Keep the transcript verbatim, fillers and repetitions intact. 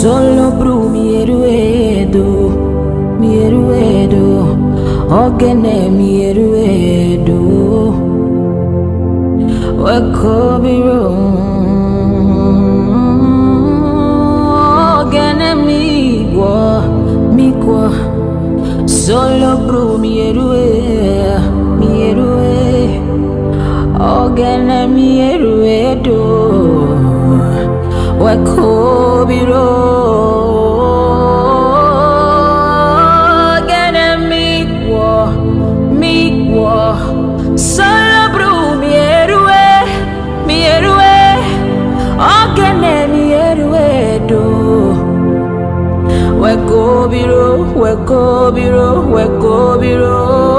Solo bru mi eruedo, mi eruedo, ogene mi eruedo. Wakobiro, ogene mi gwa, mi gwa. Solo bru mi erue, mi erue, ogene mi eruedo. Wakobiro, ogene mi gwa, mi gwa. Solo bru mi erue, mi erue, ogene mi eruedo. Wakobiro, wakobiro, wakobiro.